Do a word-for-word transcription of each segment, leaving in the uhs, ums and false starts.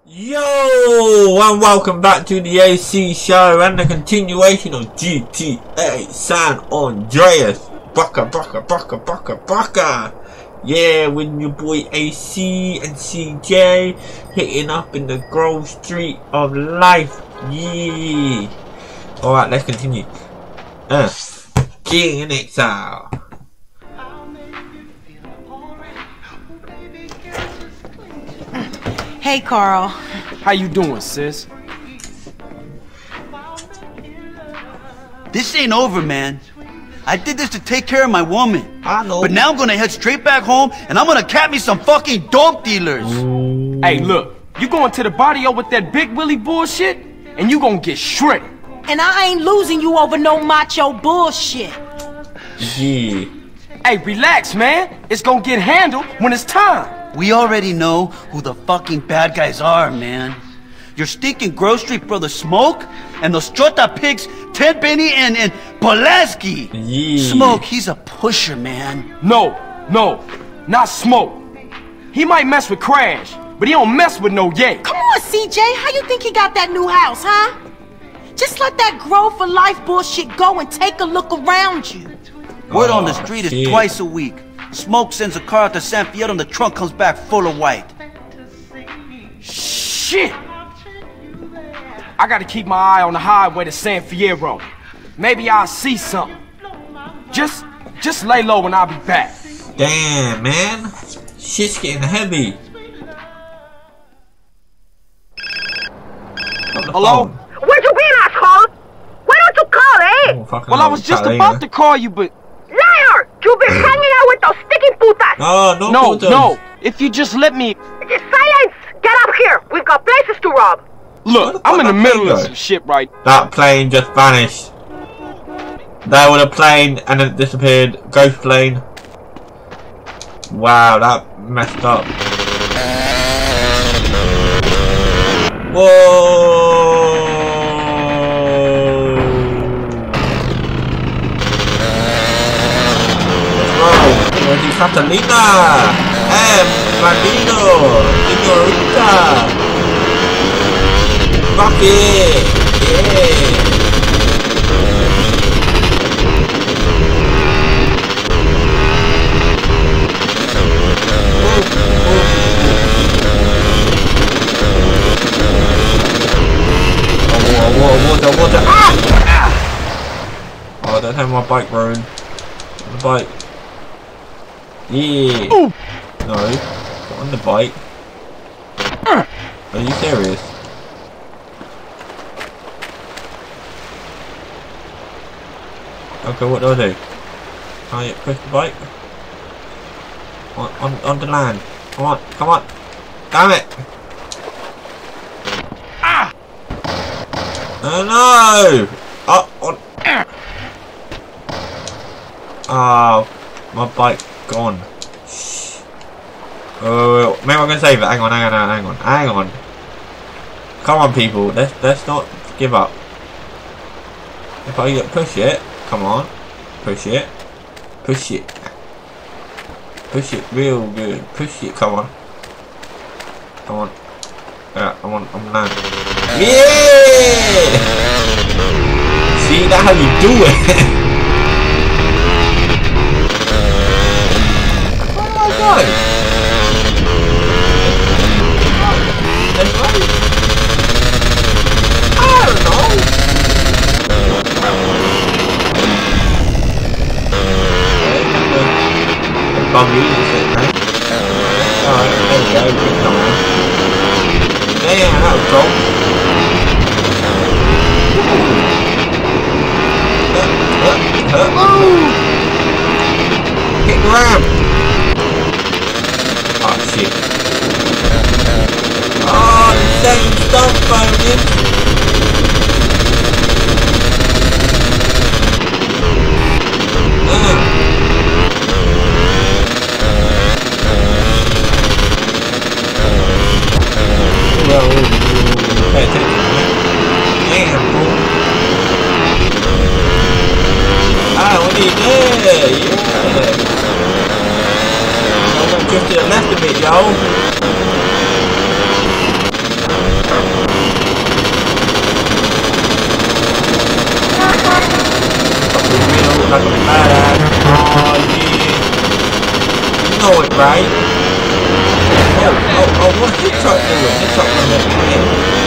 Yo, and welcome back to the A C show and the continuation of G T A San Andreas. Baka, baka, baka, baka, baka. Yeah, with your boy A C and C J hitting up in the Grove Street of life. Yeah. Alright, let's continue. Uh, King in Exile. Hey, Carl. How you doing, sis? This ain't over, man. I did this to take care of my woman. I know. But now I'm gonna head straight back home and I'm gonna cap me some fucking dope dealers. Ooh. Hey, look. You going to the barrio with that Big Willie bullshit, and you gonna get shredded. And I ain't losing you over no macho bullshit. Yeah. Hey, relax, man. It's gonna get handled when it's time. We already know who the fucking bad guys are, man. Your stinking Grove Street brother Smoke and those Chota pigs, Ted Benny and, and Pulaski. Yeah. Smoke, he's a pusher, man. No, no, not Smoke. He might mess with Crash, but he don't mess with no Ye. Come on, C J. How you think he got that new house, huh? Just let that Grove for life bullshit go and take a look around you. Word Oh, on the street is shit. twice a week. Smoke sends a car out to San Fierro and the trunk comes back full of white. Shit! I gotta keep my eye on the highway to San Fierro. Maybe I'll see something. Just, just lay low and I'll be back. Damn, man. Shit's getting heavy. Hello? Where'd you been, asshole? Why don't you call, eh? Oh, fucking Well, I hell, was just Catalina. about to call you, but... Liar! You've been hanging out with those sticky putas! No, no, No, putas. no. If you just let me... Just silence! Get up here! We've got places to rob! Where Look, the I'm fuck in the that middle plane of go? some shit right... That plane just vanished. There was a plane and then it disappeared. Ghost plane. Wow, that messed up. Whoa! Where's the Catalina? Eh, Bandito! Señorita! Rock it! Yeah! Oh, whoa, water, water! Ah! Ah! Oh, I don't have my bike ruined. The bike. Yeah. Ooh. No, not on the bike. Are you serious? Okay, what do I do? Can I push the bike? On, on, on the land. Come on, come on. Damn it! Ah! Oh no! Oh, on. Oh, my bike's gone. Shh. Oh, maybe I'm gonna save it. Hang on, hang on, hang on, hang on. Come on, people. Let's let's not give up. If I get push it, come on, push it, push it, push it real good. Push it. Come on, come on. Yeah, I'm on. I'm land. Yeah! See, that's how you do it. Oh my god! That's right. I don't know. Bum you, is it, right? Alright, there we go. Good time. Damn, that was cool. Uh, uh, uh. Ooh! Hit the ramp! Oh shit. Oh, the same stuff, baby! Uh. Well, pay attention, man. Damn, bro. Ah, what are you doing? Yeah! I'm gonna drift to the left a bit, y'all. right? Oh, oh, oh, what's this truck doing? This truck doing it.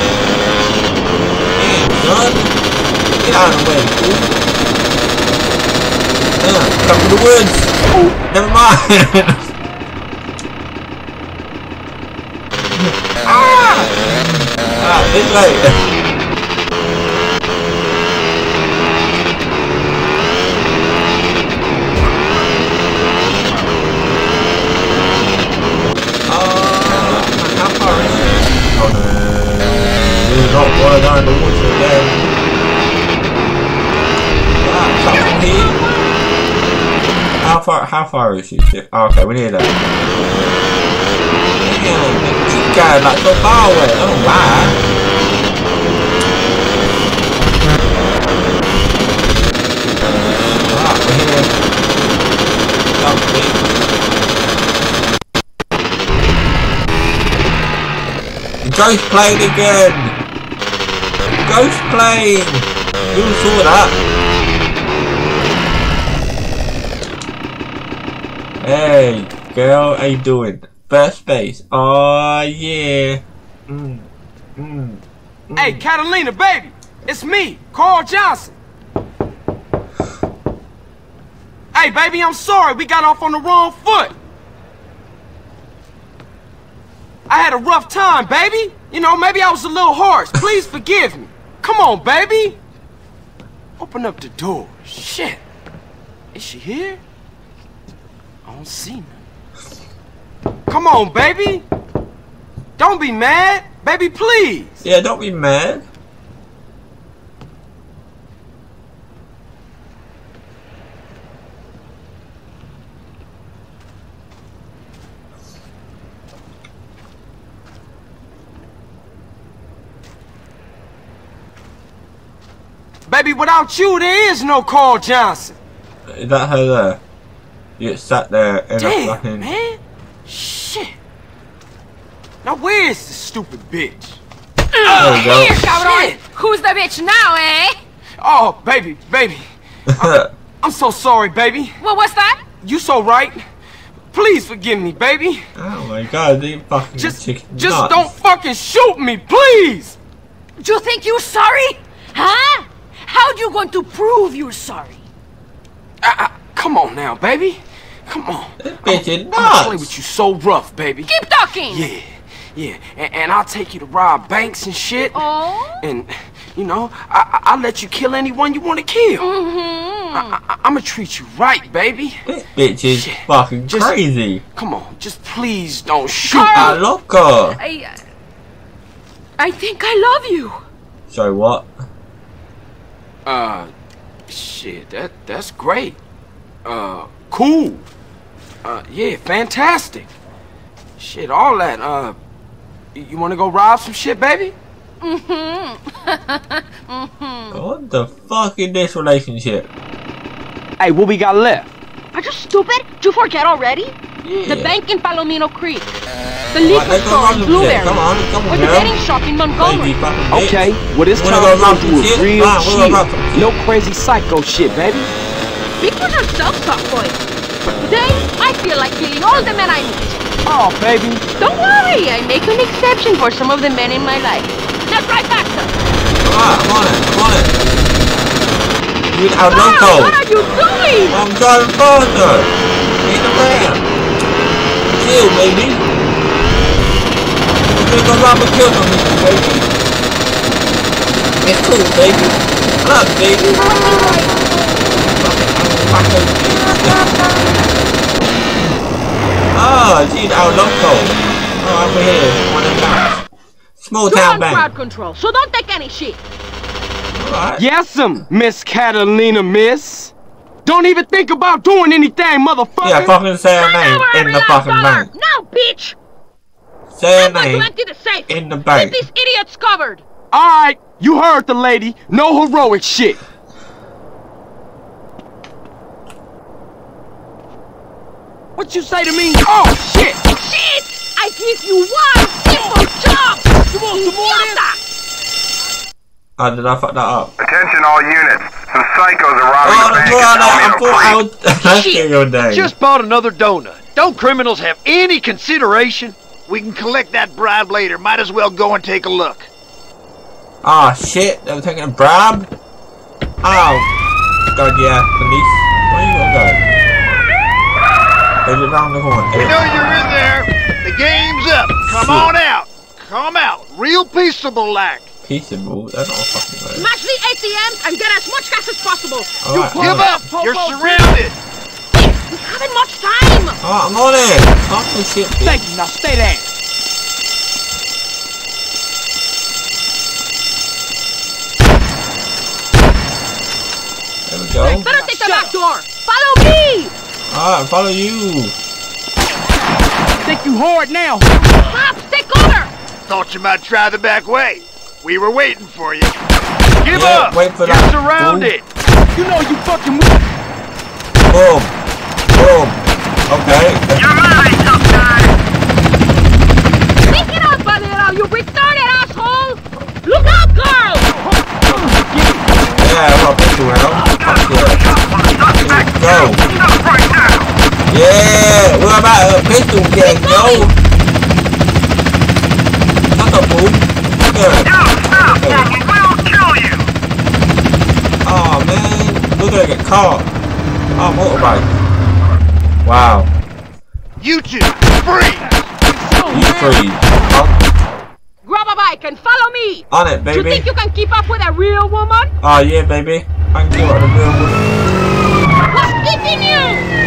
Damn, son. Get out of the way, fool. Damn, come from the woods. Never mind. ah! Ah, this way. Not going down the woods again. Ah, come here. How far? How far is she? Oh, okay, we need that. Damn, she's going like so far away. Oh wow. Ah, we're here. Something. The ghost playing again. Ghost plane! You saw that! Hey, girl, how you doing? First base. Oh yeah. Mm, mm, mm. Hey, Catalina, baby! It's me, Carl Johnson. Hey, baby, I'm sorry. We got off on the wrong foot. I had a rough time, baby. You know, maybe I was a little harsh. Please forgive me. Come on, baby! Open up the door. Shit. Is she here? I don't see her. Come on, baby! Don't be mad! Baby, please! Yeah, don't be mad. Baby, without you, there is no Carl Johnson. Is that her there? You sat there in Damn, a fucking... man. Shit. Now where is this stupid bitch? There we go. Here, cabrón. Who's the bitch now, eh? Oh, baby, baby. I'm, I'm so sorry, baby. What was that? You so right. Please forgive me, baby. Oh my god, they fucking Just, chicken just nuts. don't fucking shoot me, please. You think you're sorry? Huh? How you going to prove you're sorry? I, I, come on now, baby. Come on. This bitch is I'm nuts. gonna play with you so rough, baby. Keep talking. Yeah, yeah. And, and I'll take you to rob banks and shit. Oh? And, you know, I, I, I'll let you kill anyone you want to kill. Mm-hmm. I, I, I'm gonna treat you right, baby. This bitch is Shit. fucking Just- crazy. Come on, just please don't shoot Carl. I love her. I, I think I love you. So what? Uh, shit, that that's great. Uh, cool. Uh, yeah, fantastic. Shit, all that. Uh, you want to go rob some shit, baby? Mm-hmm. mm-hmm. What the fuck is this relationship? Hey, what we got left? Are you stupid? Did you forget already? Yeah. The bank in Palomino Creek. The Right, liquor let's go store rob in some Blueberry. shit. Come on, come on, Or the girl. betting shop in Crazy Montgomery. fucking bitch. Okay, well this Wanna time go we're rob gonna some do shit? it real Fine, we'll go rob some cheap. shit. No crazy psycho shit, baby. Speak for yourself, softboy. But today, I feel like killing all the men I meet. Oh, baby. Don't worry, I make an exception for some of the men in my life. Just right back, sir. Alright, I'm on it, I'm on it. You out Carl, loco. what are you doing? I'm driving faster. In the ramp. Chill, baby. We're gonna go rob and kill some people, baby. It's cool, baby. Love, baby. Oh, she's out loco. Oh, over here. One of them. Small You're town on bank. crowd control, so don't take any shit. Alright. Yes'm, Miss Catalina, miss. Don't even think about doing anything, motherfucker. Yeah, fucking say her Hand name over in every the last fucking dollar. bank. Now, bitch. Say her I'm going to name empty the safe. in the Get bank. these idiots covered. All right, you heard the lady. No heroic shit. What you say to me? Oh, shit. Shit! I give you one simple job. You want some more of this? Oh, did I fuck that up? Attention all units. Some psychos are robbing Oh, the bank. I and thought I throwing a thought I was. Shit. Go down. Just bought another donut. Don't criminals have any consideration? We can collect that bribe later. Might as well go and take a look. Oh shit, they were taking a bribe? Oh. God, yeah, police. Where you gonna go? Is it around the corner? We know you're in there. The game's up. Come Shit. on out. Come out. Real peaceable like. Peaceable? That's not fucking right. Smash the A T Ms and get as much cash as possible. Alright, Give alright. up. You're surrounded. We haven't much time. Oh, I'm on it! Talk the shit, bitch. Thank you, now stay there. There we go. Better take the back door. Follow me. Alright, follow you. Think you hard now? Stop. Stay cover. Thought you might try the back way. We were waiting for you. Give Yeah, up. wait for You're that. surrounded. You know you fucking with. Boom. Boom. Okay. You're mine, tough guy. Pick it up, Valero. You retarded asshole. Look out, girl. Yeah, I'm up into it. Fuck yeah. Let's go. Right now. Yeah, we're about a pistol gang, yo. Shut up, fool. Good. Yo, stop, or we will kill you. Oh man, we're gonna get caught. Oh, motorbike. Wow. You two, free. You free. Oh, Grab a bike and follow me. on it, You think baby. you can keep up with a real woman? Oh yeah, baby. I can do it the real woman. What's keeping you?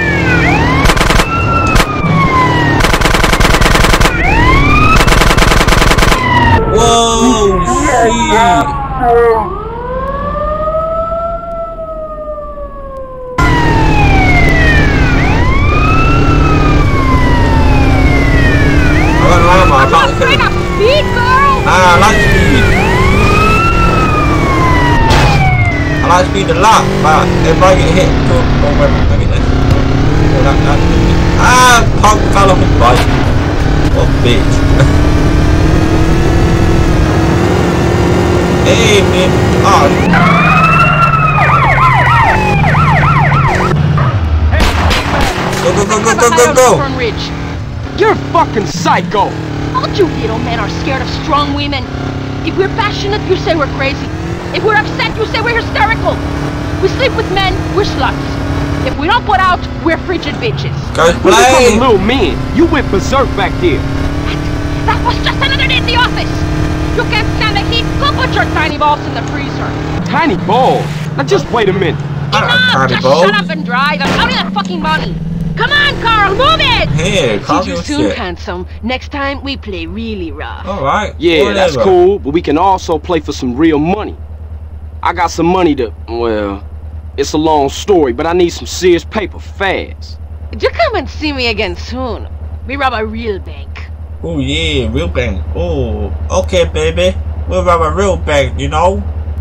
Whoa, shit. I got an armor. I I'm can't afraid kill of it. speed, girl. Ah, I like speed. I like speed a lot, but if I get hit, oh, oh wait, let me get this. Oh, that, that. Ah, punk fell off his bike. What a bitch. Hey, man. Oh. Go, go, go, go, go, go, go. Front ridge. You're fucking psycho. All you little men are scared of strong women. If we're passionate, you say we're crazy. If we're upset, you say we're hysterical. We sleep with men, we're sluts. If we don't put out, we're frigid bitches. Go We become play. little men. You went berserk back there. That was just another day at the office. You can't stand the heat, go put your tiny balls in the freezer. Tiny balls. Now just wait a minute. I don't have Enough, tiny just balls. shut up and drive. I'm out of that fucking money. Come on, Carl, move it! Here, calm See you your soon, shit. handsome. Next time, we play really rough. Alright. Yeah, that's whatever. cool, but we can also play for some real money. I got some money to, well, it's a long story, but I need some serious paper fast. You come and see me again soon. We rob a real bank. Oh yeah, real bank. Oh, okay, baby. We'll rob a real bank, you know.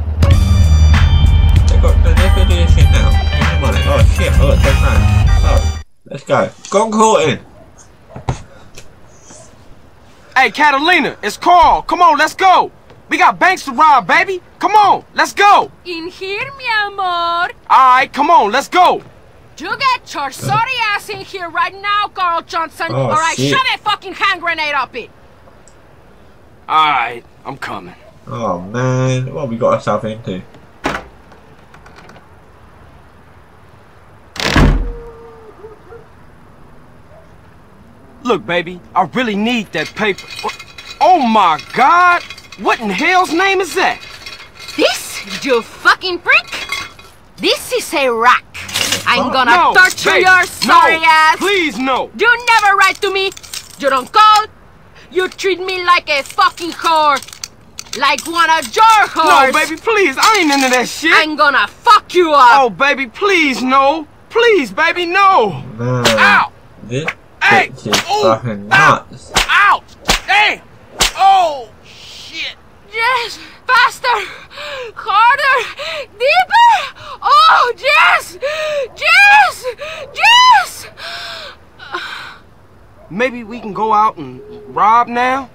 They got, they can do this shit now. Give me money. Oh shit! Oh, it's ten grand. Oh, let's go. Go courting. Hey, Catalina, it's Carl. Come on, let's go. We got banks to rob, baby. Come on, let's go. In here, mi amor. Alright, come on, let's go. You get your sorry ass in here right now, Carl Johnson, Oh, or I shit. shove a fucking hand grenade up it. Alright, I'm coming. Oh man, what we got ourselves into? Look, baby, I really need that paper. Oh my God! What in hell's name is that? This, you fucking prick? This is a rack. I'm gonna No, torture baby, your sorry no, ass. Please, no. You never write to me. You don't call. You treat me like a fucking whore. Like one of your No, whores. baby, please, I ain't into that shit. I'm gonna fuck you up. Oh, baby, please, no. Please, baby, no. Man, Ow! this Hey! bitch is Ooh, fucking ow. nuts. Ouch! Damn! Oh, shit! Yes, faster, harder, deeper. Oh, yes, yes, yes. Maybe we can go out and rob now?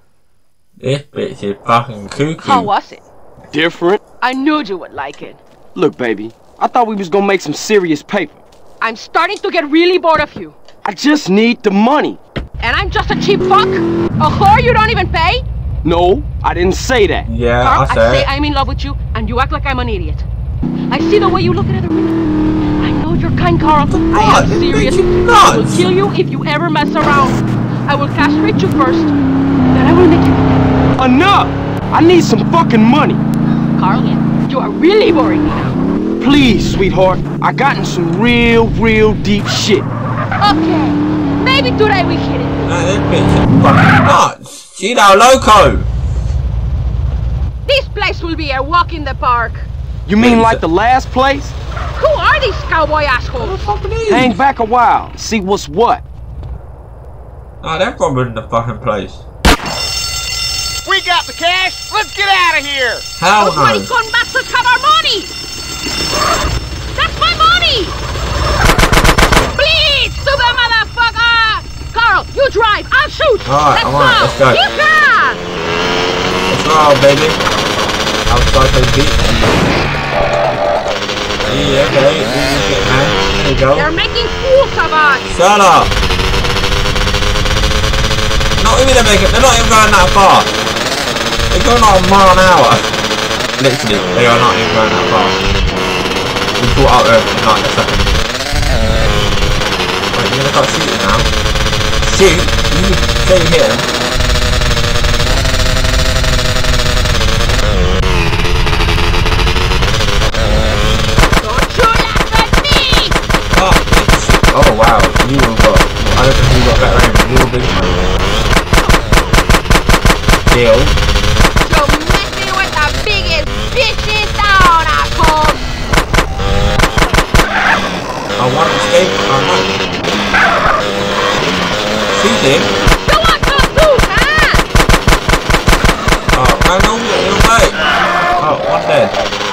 This bitch is fucking cuckoo. How was it? Different. I knew you would like it. Look, baby, I thought we was gonna make some serious paper. I'm starting to get really bored of you. I just need the money. And I'm just a cheap fuck? A whore you don't even pay? No, I didn't say that. Yeah, Carl, I I said say it. I'm in love with you, and you act like I'm an idiot. I see the way you look at other women. I know you're kind, Carl. I am It serious. makes you I will nuts. kill you if you ever mess around. I will castrate you first, then I will make you. Enough! I need some fucking money. Carl, you are really boring me now. Please, sweetheart. I got in some real, real deep shit. Okay, maybe today we hit it. Nah, this bitch is fucking nuts. She's now loco. This place will be a walk in the park. You mean like the last place? Who are these cowboy assholes? Hang back a while, see what's what. Nah, they're probably in the fucking place. We got the cash. Let's get out of here. Hell Those no. maricon bastards have our money! That's my money! Please, stupid motherfucker! Carl, you drive, I'll shoot! Alright, let's, alright, let's go. Yeehaw! Let's roll, baby. Outside those beats. Yeah, okay. Easy shit, man. There you go. They're making fools of us! Shut up. Not even they're making. They're not even going that far. They're going like a mile an hour. Literally, they are not even going that far. We caught up with in like a second. Right, you're gonna start shooting now. Shoot. You say you hit him. Don't you laugh at me! Oh, oh wow. You have got. I don't think you got better aim than you big man. Deal. You're messing with the biggest bitch in town, asshole! I want to escape. I might. Shoot him. You want to do, huh? Oh, I know you're in the way. Oh, one dead.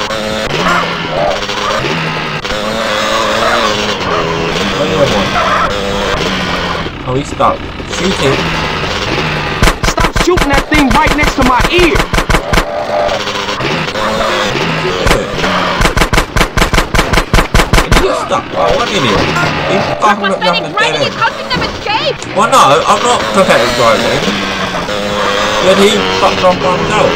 Where's the other one? Oh, he's stuck. Shoot him. Stop shooting that thing right next to my ear. He's stuck. Oh, what idiot. He's fucking looking up Pathetic the dead driving end. is helping them escape! Well, no, I'm not pathetic driving. But he fucked off by himself.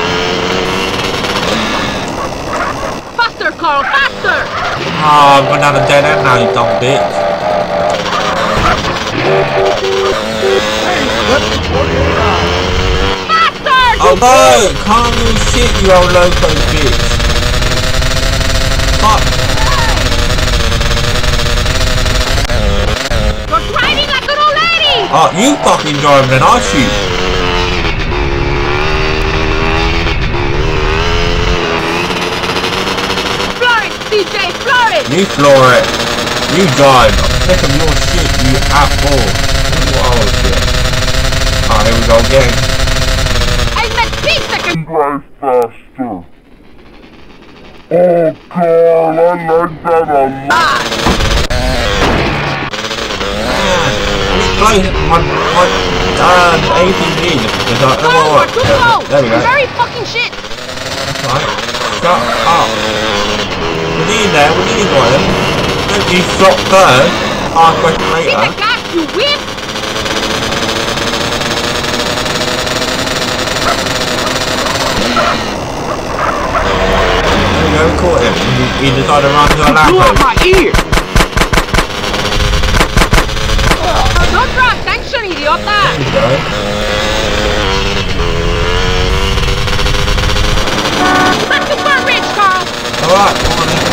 Faster, Carl, faster! Oh, I'm going down the dead end now, you dumb bitch. Faster! Oh no! Calm your shit, you old loco bitch. Fuck. You're driving like an old lady! Oh, you fucking drive then I'll shoot. Floor it, C J, floor it! You floor it. You drive. I'm sick of your shit, you asshole. Oh shit. Oh, here we go again. I meant six seconds! Drive faster. Oh, Carl, I like that a lot. Man, it's close. My, my, uh, A T V is like, No, oh, we're too slow! there we go. Very fucking shit! Right. Shut up. We need there, we need one of them. Don't you stop first, ask question See the later. gas, you whip! There we go, we caught him. He, he decided to run to a Blew out lamppost. my ear. Don't draw attention, idiota! There we go. Not too far rich, Carl! Alright, come on then.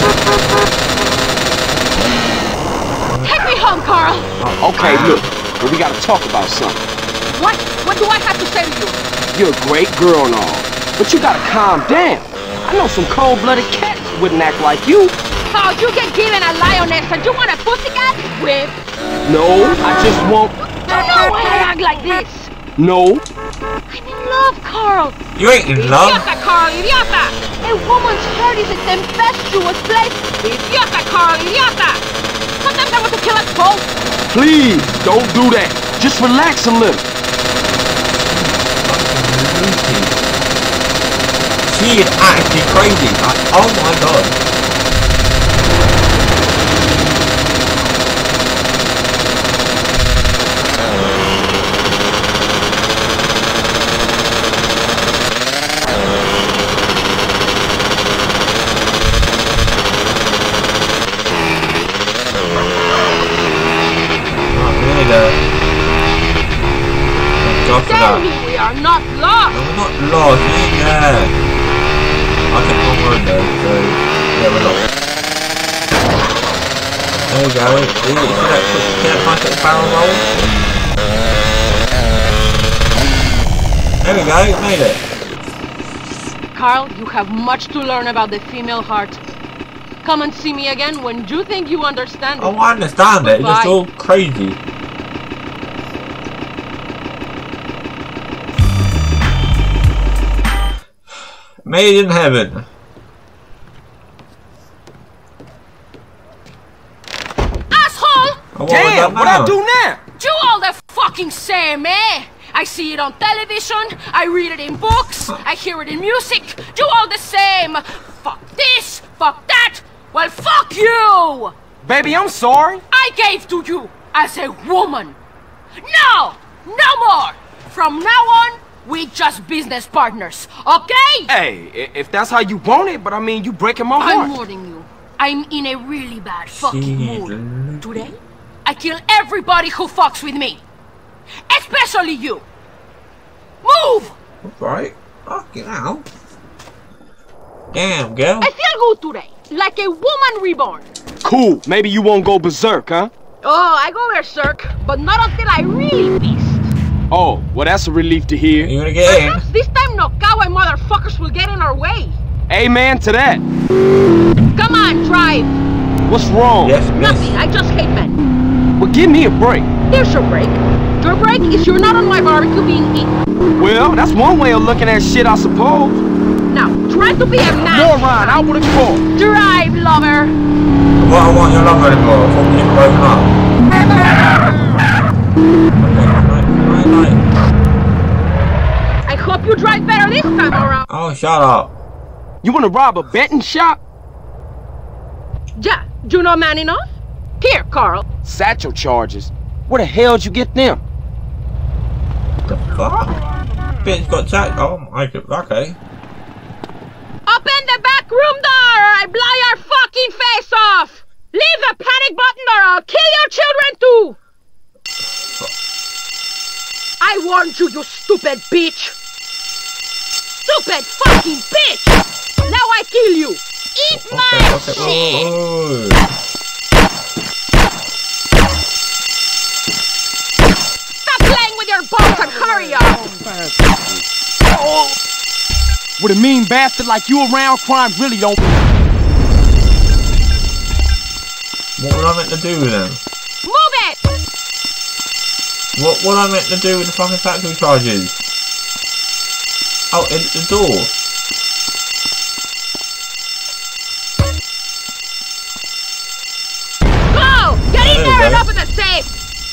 Take me home, Carl! Okay, look, but we gotta talk about something. What? What do I have to say to you? You're a great girl and all, but you gotta calm down. I know some cold-blooded cats wouldn't act like you. Oh, you get given a lioness and you want a pussycat? Whip! No, I just won't. You know why I act like this? No. I'm in love, Carl! You ain't in love. Idiota, Carl, idiota! A woman's heart is a tempestuous place! Idiota, Carl, idiota! Sometimes I want to kill us both! Please, don't do that. Just relax a little. She is actually crazy. Like, oh my god. Tell me we are not lost. No, we're not lost. Yeah. I think one road though, so yeah, we're lost. There we go. See that, see that nice little barrel roll? There we go, made it. Carl, you have much to learn about the female heart. Come and see me again when you think you understand it. Oh, I understand it. It's just all crazy. Made in heaven. Asshole! Oh, what Damn, what I do now? You all the fucking same, eh? I see it on television, I read it in books, I hear it in music. You all the same. Fuck this, fuck that. Well, fuck you! Baby, I'm sorry. I gave to you as a woman. No! No more! From now on, we just business partners, okay? Hey, i- if that's how you want it, but I mean, you breaking my heart. I'm warning you. I'm in a really bad fucking mood. Today, I kill everybody who fucks with me. Especially you. Move! Right. Fucking hell. Damn, girl. I feel good today. Like a woman reborn. Cool, maybe you won't go berserk, huh? Oh, I go berserk, but not until I really feast. Oh, well that's a relief to hear. You gonna get in? Perhaps this time no cowboy motherfuckers will get in our way. Amen to that. Come on, drive. What's wrong? Yes, miss. Nothing, I just hate men. Well, give me a break. Here's your break. Your break is you're not on my barbecue being eaten. Well, that's one way of looking at shit, I suppose. Now, try to be a man. Moron, out with a car. Drive, lover. What I want your love anymore? I thought you were broken up. Okay, right, right, right. I hope you drive better this time around. Oh, shut up. You wanna rob a betting shop? Yeah, you know man enough? Here, Carl. Satchel charges. Where the hell'd you get them? The fuck? Bitch got chat. Oh my god. Okay. Open the back room door or I blow your fucking face off! Leave the panic button or I'll kill your children too! I warned you, you stupid bitch! Stupid fucking bitch! Now I kill you! Eat Okay, my okay. shit! Oh, Stop playing with your balls and hurry up! With a mean bastard like you around, crime really don't... what was I meant to do with them? Move it! What what I meant to do with the fucking factory charges? Oh, in the door. Go! Get in There there we and go. open the safe!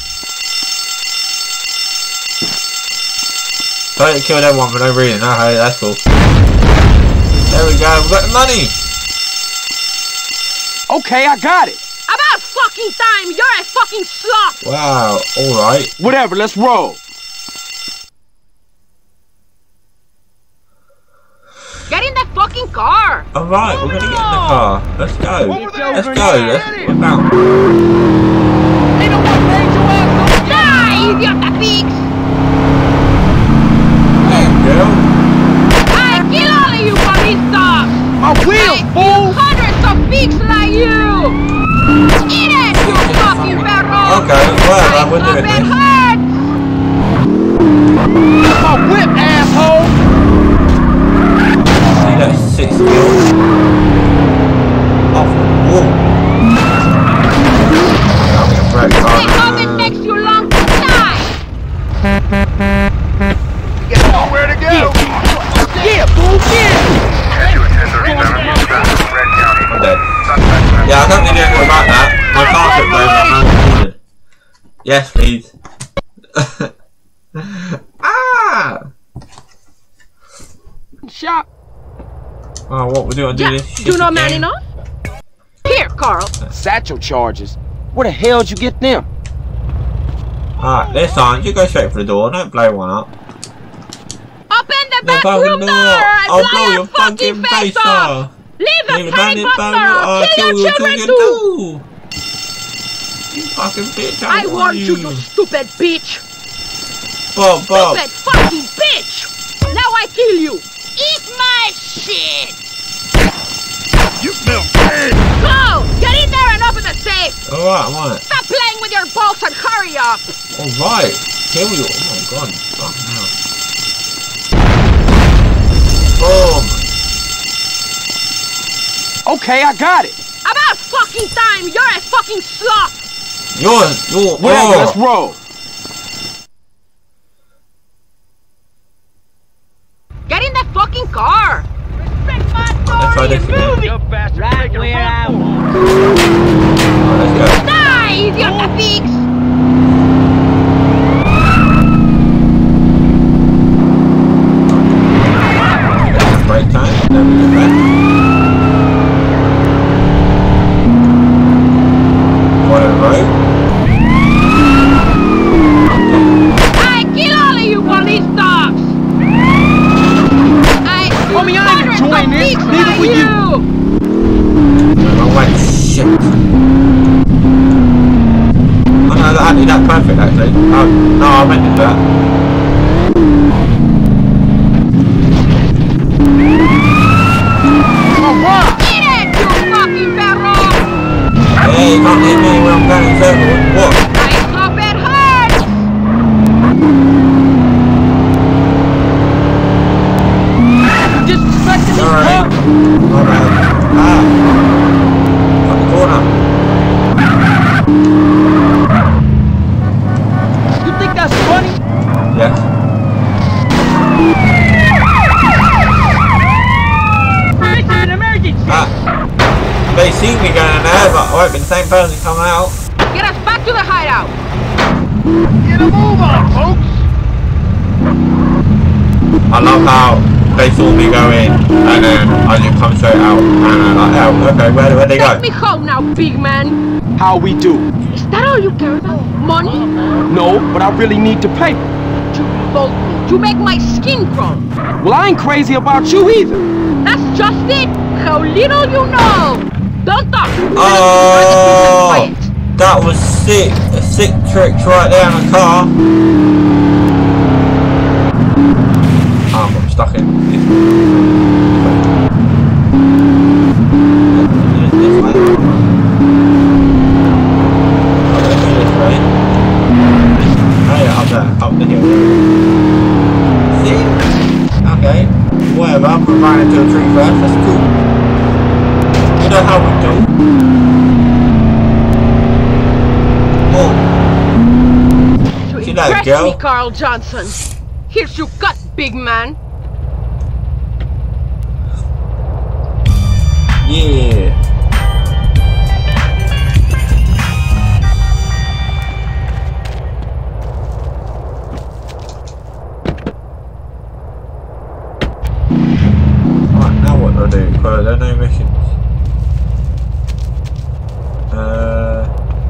Don't kill everyone for no reason. No, hey, that's cool. There we go. We got the money. Okay, I got it. About fucking time! You're a fucking slut! Wow. All right. Whatever, let's roll. Get in the fucking car! All right. We're gonna get in the car. Let's go. Let's go. Let's we're bound. Ain't no one made your ass go. Die, idiota pigs! Girl. I kill all of you police dogs! My wheels, I fool! kill hundreds of pigs like you! Eat it, you fucking perro! Okay. Well, I would do it Open then. heart! My whip, asshole! See that six kills. Off the wall. I'm gonna break I hard. hope it makes you long to die! You got nowhere to go. Yeah, fool, yeah! I'm dead. Yeah, I don't need anything about that. My carpet broke. I'm not yes, please. Ah! Shop. Oh, what we do? I do Yeah, this shit you know man again? enough? Here, Carl. Satchel charges. Where the hell'd you get them? Alright, this time you go straight for the door. Don't blow one up. Open the The back fucking room door! door. I I'll blow blow your your fucking fucking face face off! off. Leave the Leave panic the button or panic I'll button, kill your children too! too! You fucking bitch, I I warned you, you stupid bitch! Bob, Bob. Stupid fucking bitch! Now I kill you! Eat my shit! You smell bad! Go! Get in there and open the safe! Alright, I'm on it. Stop playing with your balls and hurry up! Alright. Here we go. Oh my god. Fuck now. Boom. Okay, I got it. About fucking time! You're a fucking sloth! You're, you're, Well, oh. let's roll. Get in that fucking car! Respect my Let's try this again. movie! You bastard! Right where I want. Alright, let's go. Die, idiota pigs! Break time. Then we do that. One in a row. I kill all of you police dogs! I kill Homie, I ain't hundreds enjoying of this. pigs Neither like will you. Oh wait, shit. Oh no, that actually that's perfect actually. Oh no, I meant to do that. Eat it, you fucking perro! Hey, you can't hit me when I'm going in circles. What? I hope it hurts! Disrespecting this Sorry. pub. Alright. Ah. Got the corner. You think that's funny? Yes. This is an emergency! Ah. They see me going in there, but I won't be the same person coming out. Get us back to the hideout! Get a move on, folks! I love how they saw me go in and then I just come straight out and I'm like, oh, okay, where where'd they go? Take me home now, big man! How we do? Is that all you care about? Money? No, but I really need the paper. You revolt me. You make my skin crawl. Well, I ain't crazy about you either. That's just it! How little you know! Don't talk! Oh, Quiet. that was sick. A sick tricks right there in the car. Oh, I'm stuck in. This way. Oh, let's go this way. Oh yeah, up there, up the hill. See? Okay. Whatever, I'm gonna run into a tree first, that's cool. You know how we do. Oh. To See that impress girl? me, Carl Johnson. Here's your cut, big man. Yeah. Right, now what do I do? Because there are no missions. Uh,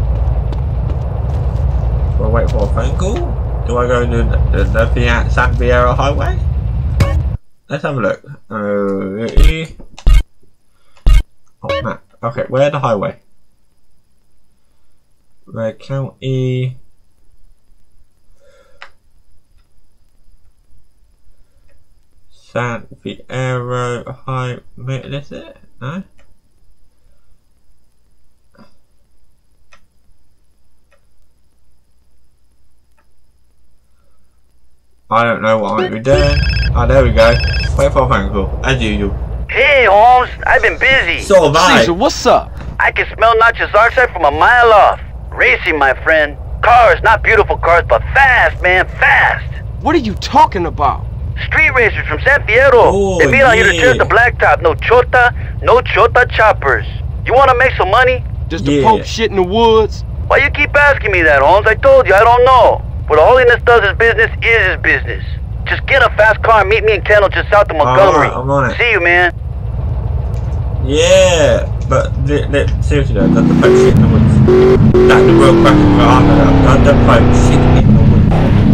do I wait for a phone call? Do I go to the, the, the San Vieira Highway? Let's have a look. Uh, oh, map. Okay, where's the highway? Red County. San Vieira Highway. This it? No? I don't know what I'm going to be doing. Oh, there we go. Wait for a phone call, as usual. Hey, Holmes, I've been busy. So have I. Cesar, what's up? I can smell nitrous oxide from a mile off. Racing, my friend. Cars, not beautiful cars, but fast, man, fast. What are you talking about? Street racers from San Fierro. Oh, they be out here to yeah. test the blacktop. No chota, no chota choppers. You want to make some money? Does the Yeah. Pope shit in the woods? Why you keep asking me that, Holmes? I told you, I don't know. What Holiness does his business is his business. Just get a fast car and meet me in Kendall just south of Montgomery. Alright, I'm on it. See you, man. Yeah, but the, the, seriously though, the, the Pope shit in the woods. That's the real question for after that. The, the Pope shit in the woods.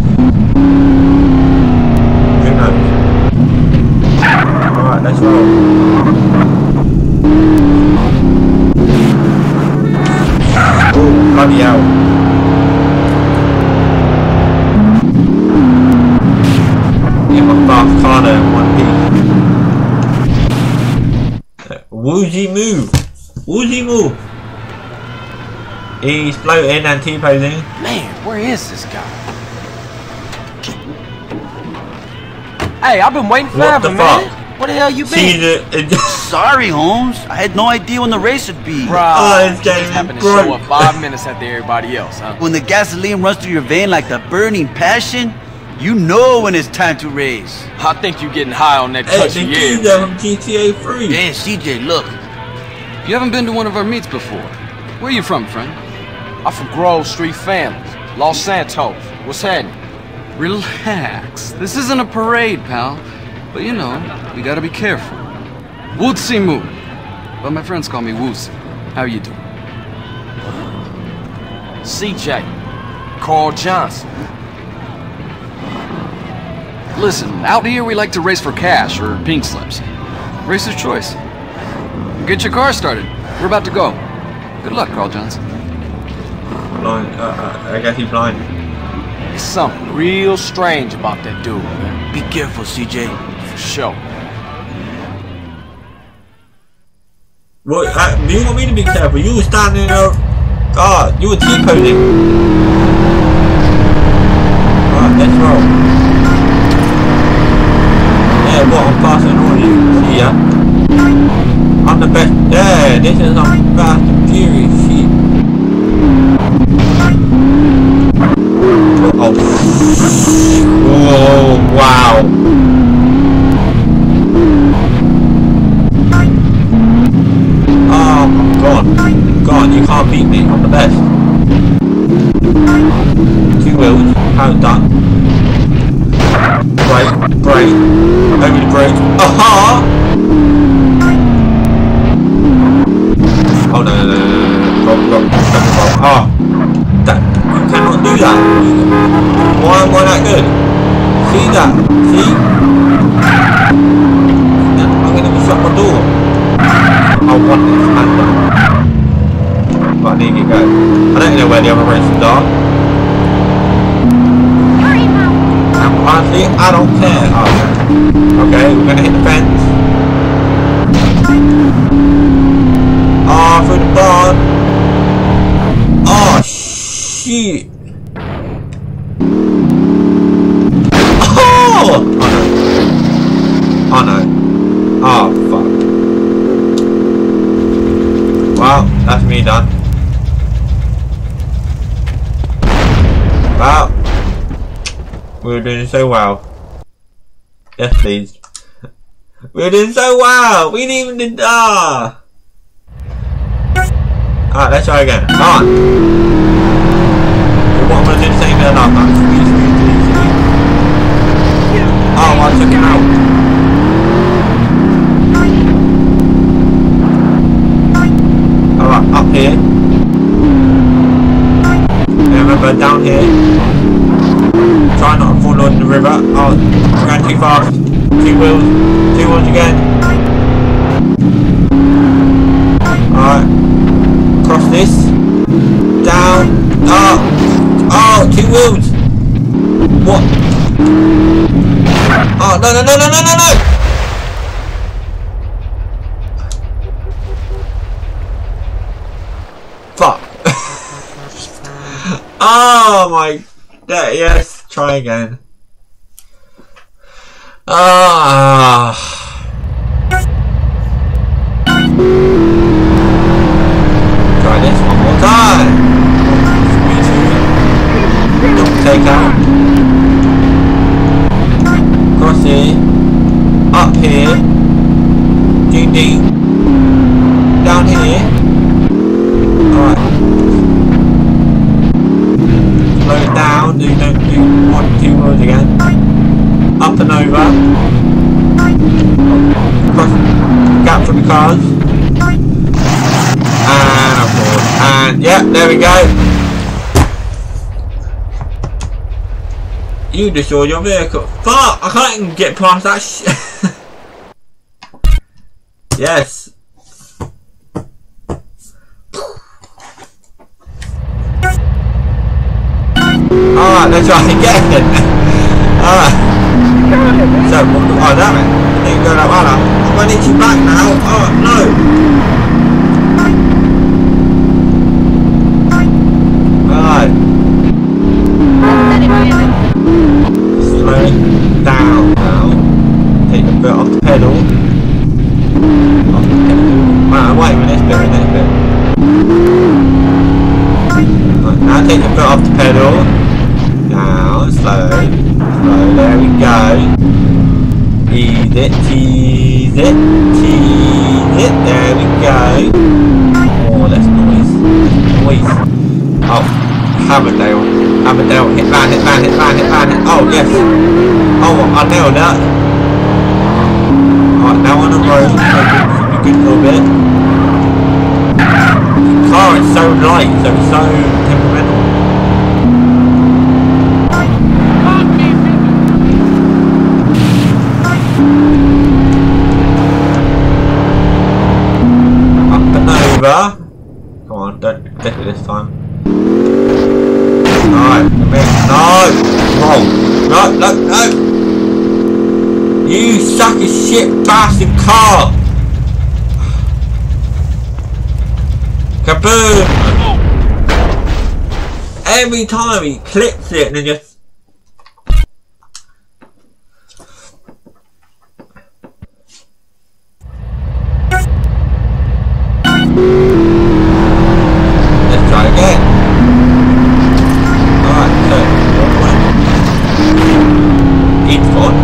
Who knows? Alright, let's roll. Oh, bloody hell. get my fast car there in one piece. Uh, Woozie move. Woozie move. He's floating and T-posing. Man, where is this guy? Hey, I've been waiting What forever, the man. fuck? Where the hell you been? Cesar. Sorry, Holmes. I had no idea when the race would be. Bruh, Oh, it's you just getting happened to broke. show up five minutes after everybody else, huh? When the gasoline runs through your vein like the burning passion, you know when it's time to race. I think you're getting high on that Hey, touchy the air. Cesar from G T A three. Hey, C J, look. You haven't been to one of our meets before. Where are you from, friend? I'm from Grove Street Families, Los Santos. What's happening? Relax. This isn't a parade, pal. But you know, we gotta be careful. Woozie Moo. But my friends call me Woozie. How you doing? C J. Carl Johnson. Listen, out here we like to race for cash or pink slips. Racer's choice. Get your car started. We're about to go. Good luck, Carl Johnson. Blind. Uh, uh, I guess he's blind. There's something real strange about that dude, man. Be careful, C J. For sure. What? Uh, you want me to be careful? You were standing there. God, you were T-posing. Alright, let's roll. Yeah, what? I'm faster than all you. See ya. I'm the best. Yeah, this is some fast and furious shit. Oh. Whoa, wow. Oh, I'm gone. Gone, you can't beat me. I'm the best. Two wheels. How's done? Brake, brake. Over the brake. Aha! Oh, no, no, no, no, no. Roll, roll, roll, roll. Oh. That, you cannot do that. Why am I that good? See that? See? I'm gonna shut my door. I want this handle. But I need to get going. I don't know where the other races are. And honestly, I don't care. Oh. Okay, we're gonna hit the fence. Oh, through the barn. Oh, shit. Oh! Oh no. Oh no. Oh, fuck. Well, that's me done. Well, we were doing so well. Yes, please. We were doing so well. We didn't even did ah. Alright, let's try again. Come on. We want to do the same thing last time. Squeeze, squeeze, squeeze, squeeze. Oh, I took him out. Alright, up here. And remember, down here. Try not to fall on the river. Oh, we're going too fast. Two wheels. Two wheels again. Alright. Cross this. Down. Oh. Oh, two wheels. What? Oh, no, no, no, no, no, no, no. Fuck. Oh my. Yeah, yes. Try again. Ah. Try this one more time. Don't take out. Cross here. Up here. Ding ding. Down here. Alright. Slow it down. Do don't do one, two words again. Up and over. Cross. Gap from the cars. And of course, and yeah, there we go. You destroyed your vehicle. Fuck! I can't even get past that shit. Yes. Alright, let's try again. Alright. So, what do, oh damn it. I didn't go that far now. I'm gonna need you back now. Oh no. Right. Slow it down now. Take the foot off the pedal. Off the pedal. Right, I'm waiting for this bit, this bit. Right, now take the foot off the pedal. Down, slow. Slow, there we go. Tease it, tease it, tease it, there we go. Oh, that's noise. Noise. Oh, Hammerdale. Hammerdale, hit man, hit man, hit man, hit man, hit. Oh, yes. Oh, I nailed that. Alright, now on the road. Should be good for a bit. The car is so light, so it's so temperamental. Come on, don't get it this time. Alright, come in. No! No! No, no, no! You suck a shit bastard car! Kaboom! Every time he clips it and then just... Let's try again. Alright, so each one.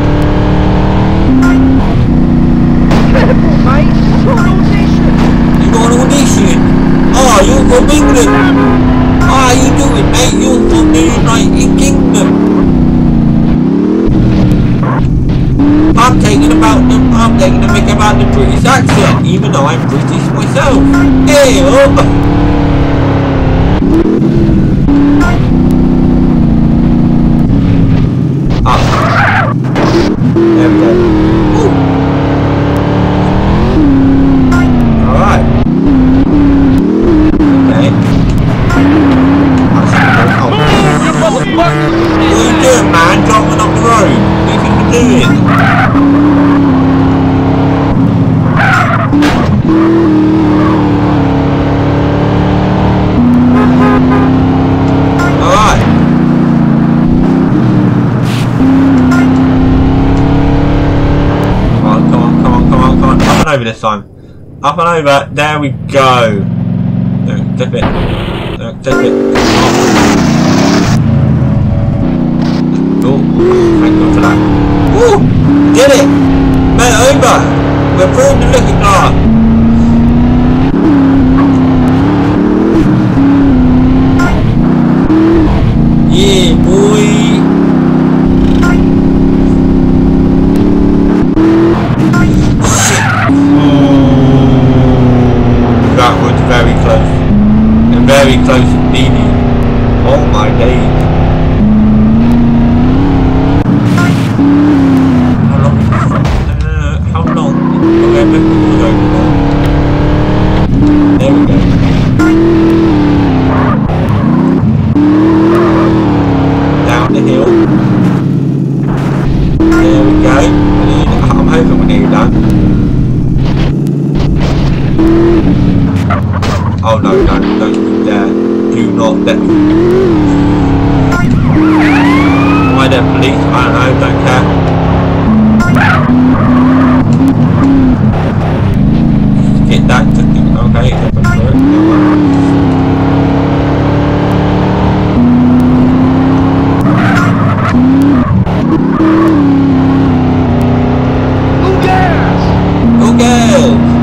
Careful, mate. You've got an audition. You got an audition? Oh, you're from England. How you doing, mate? You're from the United Kingdom. I'm taking about the I'm taking a mick about the British accent, even though I'm British myself. Hey, oh. Ah. There we go. Ooh. Alright. Okay. Oh. What are you doing, man? Driving up the road. What do you think you're doing? Alright. Come on, come on, come on, come on, come on. Up and over this time. Up and over. There we go. Don't tip it. Don't tip it. Oh, thank God for that. Woo! Did it! Made it over! We're through the looking glass. Yeah, boy! That was very close. And very close indeed. Oh my days. How long is this? Uh, how long? Okay, maybe we'll go over there. There we go. Down the hill. There we go. I'm hoping we're nearly done. Oh no, no, don't you dare. Do not dare. Why the police? I don't know, don't care. Get that to do, okay, get back to it. Who cares? Who cares?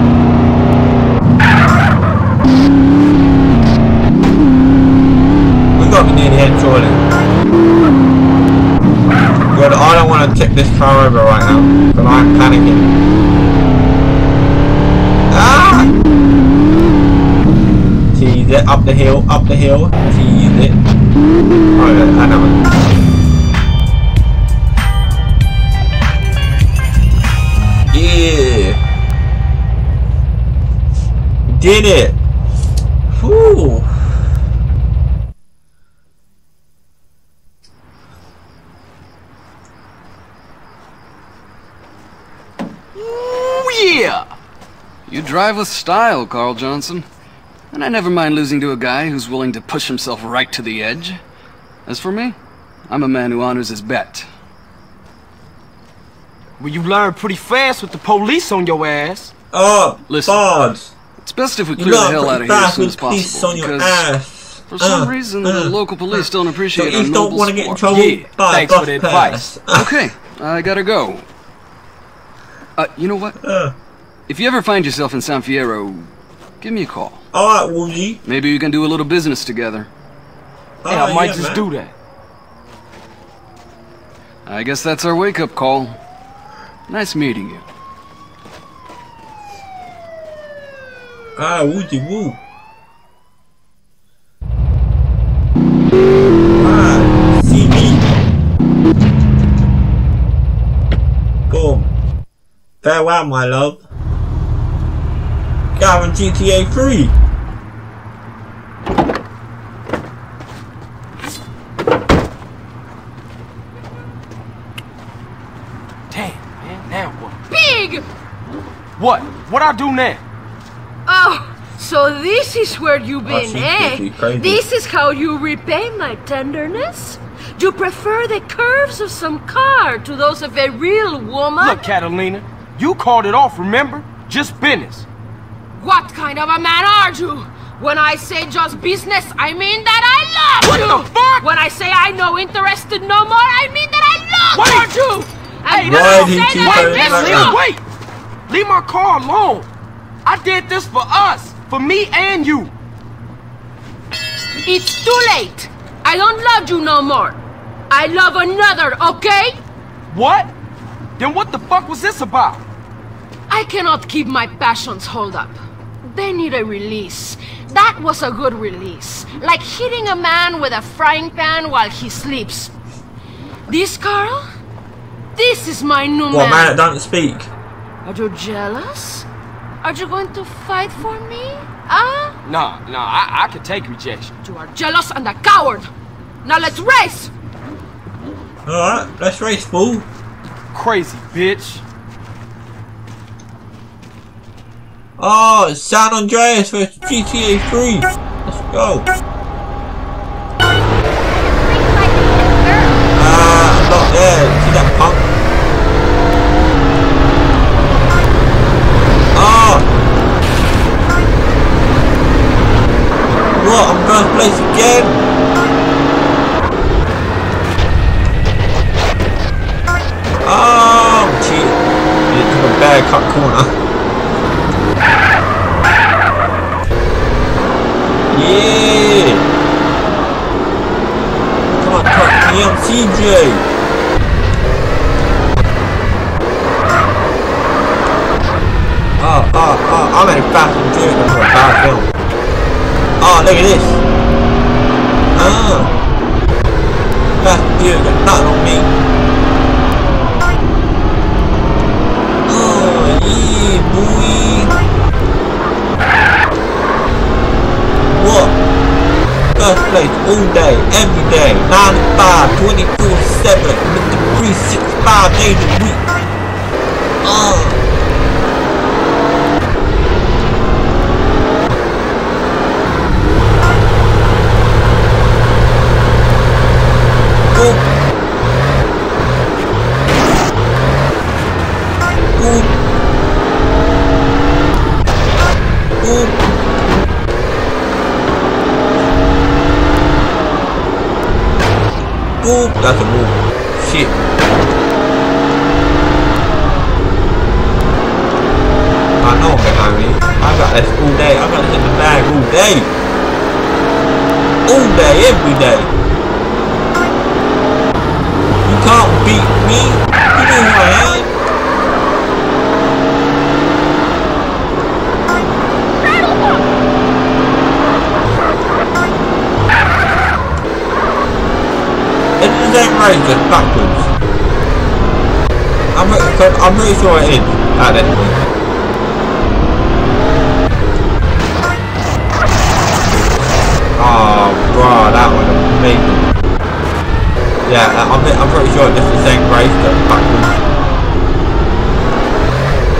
Got me near the end, surely. Good, I don't want to tip this car over right now, but I'm panicking. Ah! Tease it, up the hill, up the hill, tease it. Oh yeah, I know it. Yeah! Did it! Whew! Ooh, yeah! You drive with style, Carl Johnson. And I never mind losing to a guy who's willing to push himself right to the edge. As for me, I'm a man who honors his bet. Well, you learn pretty fast with the police on your ass. Oh, listen. Bards. It's best if we You clear the learn hell out pretty of here as fast soon with as police possible. on your Because ass. for some Uh, reason, uh, the local police don't appreciate So our you noble don't want to get in sport. trouble? Yeah, by thanks bus for the pass. advice. Okay, I gotta go. Uh, you know what? Uh, If you ever find yourself in San Fierro, give me a call. Alright, Woozie. Maybe we can do a little business together. Hey, I might yeah, just man. do that. I guess that's our wake-up call. Nice meeting you. Ah, Woozie woo. Ah, see me. Boom. Farewell, my love. Got on G T A three. Damn, man, now what? Pig! What? What I do now? Oh, so this is where you've Oh, been, she's eh? pretty crazy. This is how you repay my tenderness? You prefer the curves of some car to those of a real woman? Look, Catalina, you called it off, remember? Just business. What kind of a man are you? When I say just business, I mean that I love What you! the fuck? When I say I no interested no more, I mean that I love Wait! you! And Hey, when why I did say you that say I that? miss Leave, you! wait! Leave my car alone. I did this for us, for me and you. It's too late! I don't love you no more! I love another, okay? What? Then what the fuck was this about? I cannot keep my passions hold up. They need a release. That was a good release. Like hitting a man with a frying pan while he sleeps. This, Carl? This is my new What, man man. that don't speak? Are you jealous? Are you going to fight for me? Ah? Nah, nah, I, I could take rejection. You are jealous and a coward. Now let's race! Alright, let's race, fool. Crazy bitch. Oh, it's San Andreas versus G T A three. Let's go. Ah, I'm not there. See that punk? Oh! What? I'm first place again? Oh, I'm cheating. It took a bad cut corner. Yeah! Come on, cut me on C J! Oh, oh, oh, I'm in a Fast and Furious for a bad film. Oh, look at this! Ah! Fast and Furious got nothing on me. Oh, yeah, boy! What? First place all day, every day, nine to five, twenty-four seven, three sixty-five days a week. Uh. Ooh. Ooh. Ooh. Ooh, that's a move. Shit. I know I'm behind me. I got this all day. I got this in the bag all day. All day, every day. You can't beat me. You know who I am. It's the same race, just backwards. I'm pretty, I'm pretty sure it is at this point. Oh, bro, that was amazing. Yeah, I'm, I'm pretty sure it's the same race, just backwards.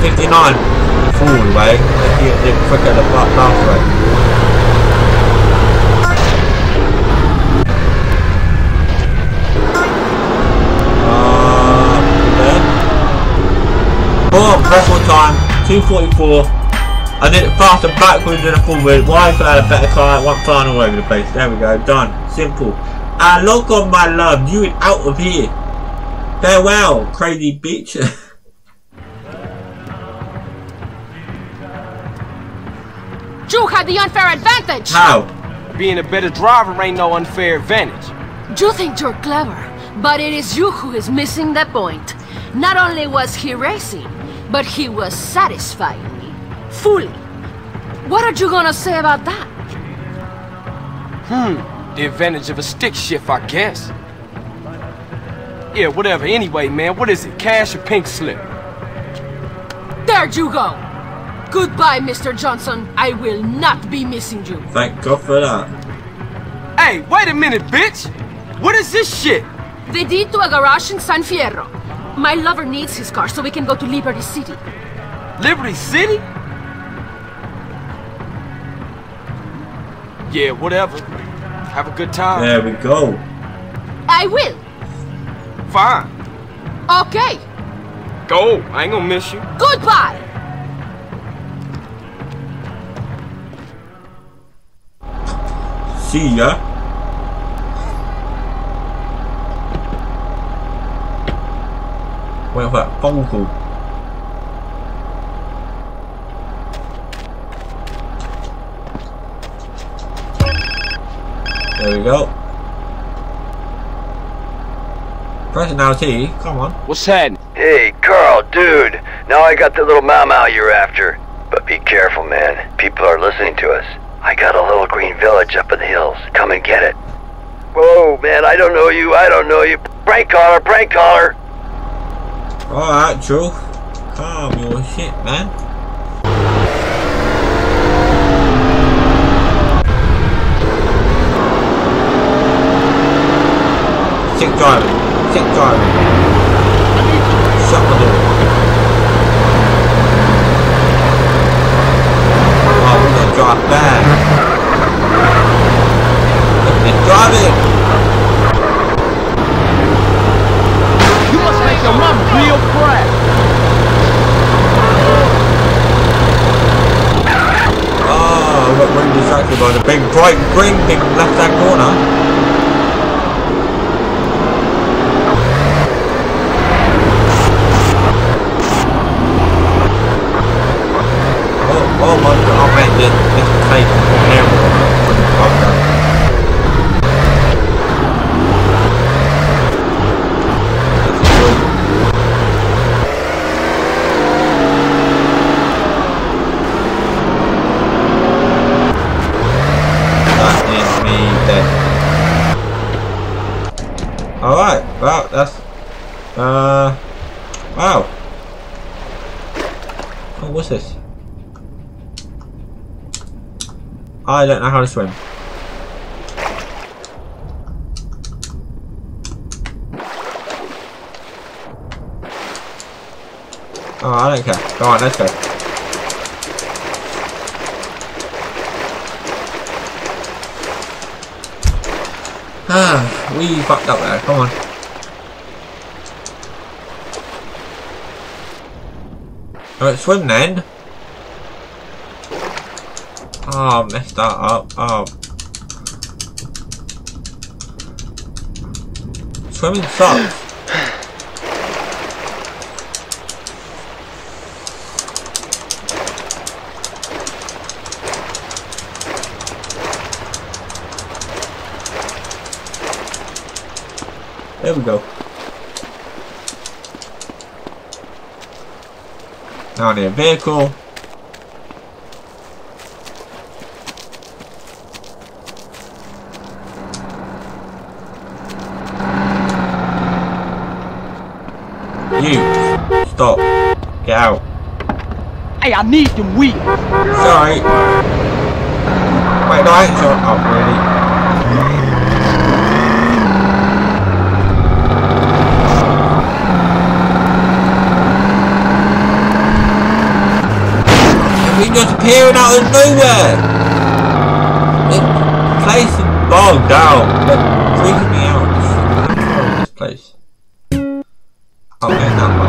fifty-nine. Forward way. Let's get it quicker the last way. Uh, there. Boom, record time, two forty-four. I did it faster backwards than a forward. Why if I had a better car? I went flying all over the place. There we go, done. Simple. Ah, look on my love, you out of here. Farewell, crazy bitch. You had the unfair advantage! How? Being a better driver ain't no unfair advantage. You think you're clever, but it is you who is missing the point. Not only was he racing, but he was satisfying me. Fully. What are you gonna say about that? Hmm, the advantage of a stick shift, I guess. Yeah, whatever. Anyway, man, what is it? Cash or pink slip? There you go. Goodbye, Mister Johnson. I will not be missing you. Thank God for that. Hey, wait a minute, bitch! What is this shit? The deed to a garage in San Fierro. My lover needs his car so we can go to Liberty City. Liberty City? Yeah, whatever. Have a good time. There we go. I will. Fine. Okay. Go. I ain't gonna miss you. Goodbye. See ya. Wait for that phone call. There we go. Pressing L T, come on. What's happening? Hey, Carl, dude. Now I got the little mau mau you're after. But be careful, man. People are listening to us. I got a little green village up in the hills. Come and get it. Whoa, man, I don't know you. I don't know you. Prank caller, prank caller. Alright, Drew. Calm your shit, man. Sick driving. Sick driving. Shut the door. Oh, we're gonna drive back. Look at driving. You must make your mom real proud. Oh, we got really distracted by the big bright green big left hand corner. Oh my god, oh man, this, this place is terrible. Okay. That is me dead. Alright, well, that's... Uh... Wow. Oh, what's this? I don't know how to swim. Oh, I don't care. Go on, let's go. Ah, we fucked up there. Come on. Alright, swim then. Oh, messed that up. Oh. Swimming sucks. There we go. Now I need a vehicle. You stop. Get out. Hey, I need them wheels. Sorry. Wait, no, I ain't sure. Oh, really? appearing out of nowhere. This place is bogged out. It's freaking me out. This place. Oh, yeah, that one.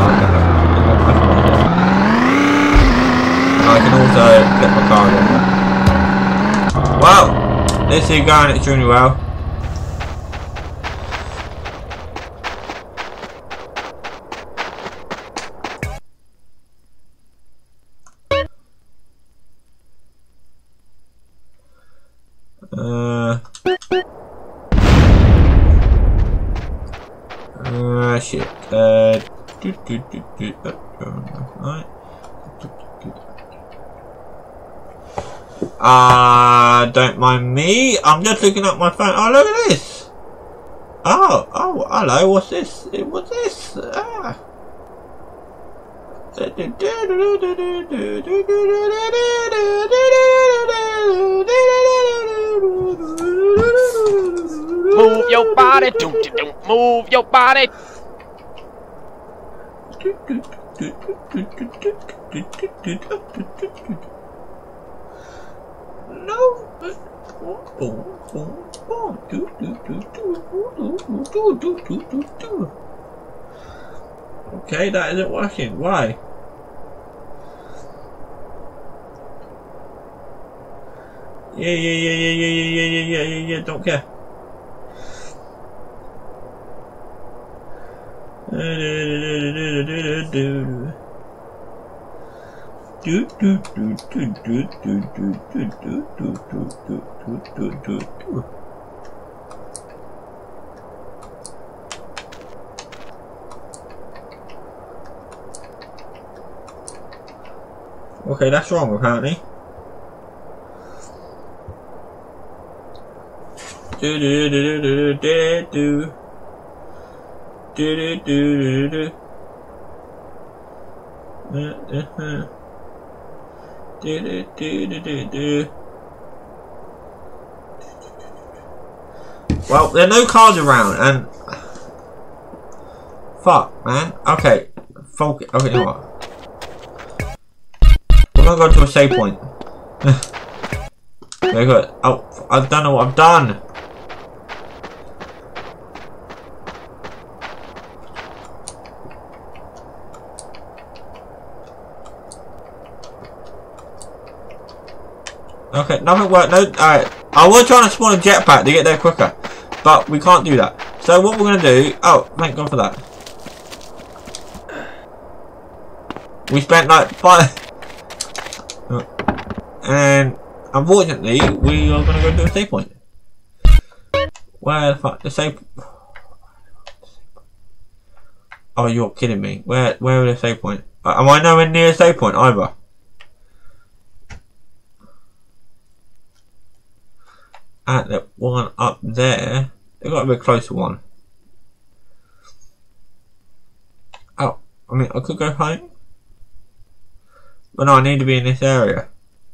I can also get my car again. Wow, this is going extremely well. Uh, uh, shit. Uh, do, do, do, do, uh, right. Uh, don't mind me. I'm just looking at my phone. Oh, look at this. Oh, oh, hello. What's this? What's this? Ah. Move your body, do do do. Move your body. No. Okay, that isn't working. Why? Yeah, yeah, yeah, yeah, yeah, yeah, yeah, yeah, yeah, yeah, don't care. Okay, that's wrong apparently. Do do do do do do do do do do do. Well, there are no cars around, and fuck, man. Okay, focus. Okay, you know what? We're gonna go to a save point. Very good. Oh, I don't know what I've done. Okay, nothing worked. No, alright. I was trying to spawn a jetpack to get there quicker, but we can't do that. So what we're gonna do? Oh, thank God for that. We spent like five, and unfortunately, we are gonna go to a save point. Where the fuck the save? Oh, you're kidding me. Where, where is the save point? Am I nowhere near a save point either? At that one up there, they got a bit closer one. Oh, I mean, I could go home, but no, I need to be in this area.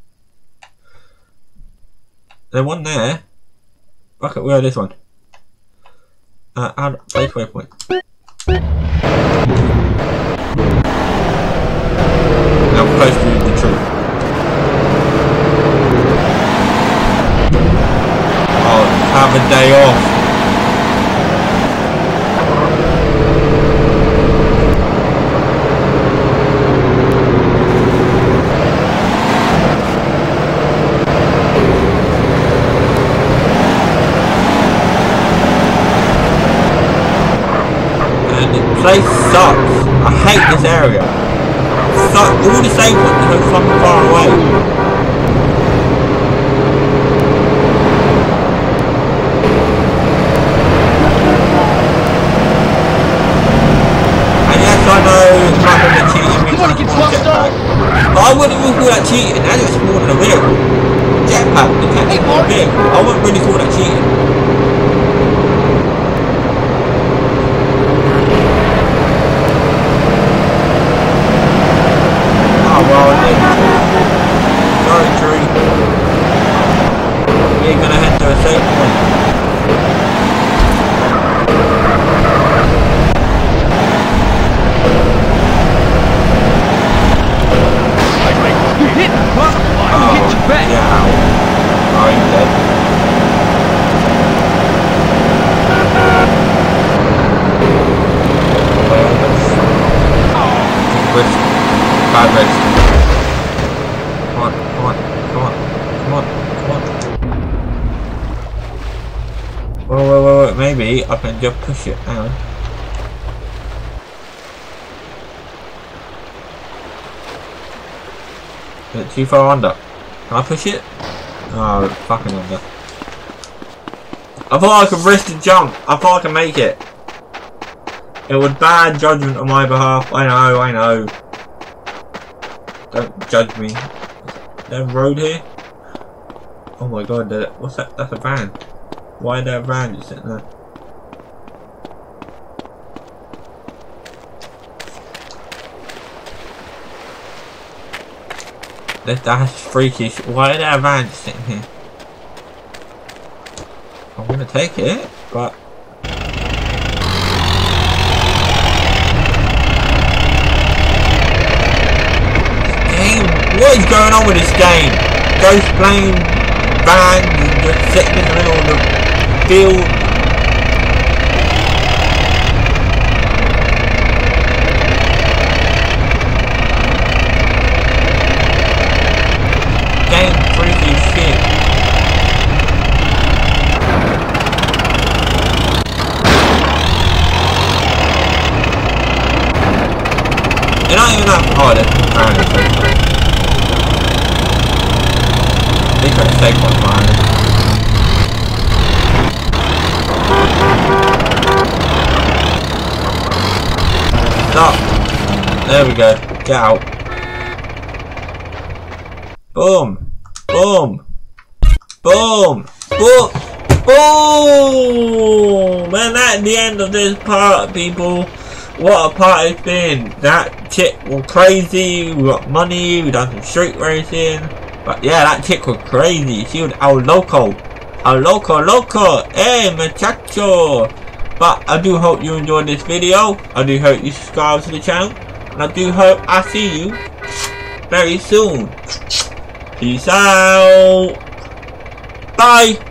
There's one there. Fuck it, where is this one? Uh, add place waypoint. Now I'm close to the truth. Have a day off. And the place sucks. I hate this area. Suck. All the same ones are so fucking far away. I wouldn't even call that cheating. That's just more than a vehicle. Jetpack, you can't take more vehicle. I wouldn't really call that cheating. Oh well, I did. Sorry, Tree. We're gonna head to a safe point. Oh, bad race. Come on, come on, come on, come on, come on. Wait, wait, wait, wait, maybe I can just push it. Hang on. Is it too far under? Can I push it? Oh, fucking under. I thought I could risk the jump. I thought I could make it. It was bad judgment on my behalf. I know, I know. Don't judge me. Is there a road here? Oh my god, there, what's that? That's a van. Why is there a van just sitting there? That, that's freakish. Why is there a van just sitting here? I'm gonna take it, but what is going on with this game? Ghost plane, vans, and just sitting in the middle of the field. Game freaky as shit. You're not even that hard at the They try to take one behind. Stop. There we go. Get out. Boom. Boom. Boom. Boom. Boom. And that's the end of this part, people. What a part it's been. That chick was crazy. We got money. We done some street racing. But yeah, that chick was crazy. She was our loco. Our loco loco. Hey, muchacho. But I do hope you enjoyed this video. I do hope you subscribe to the channel. And I do hope I see you very soon. Peace out. Bye.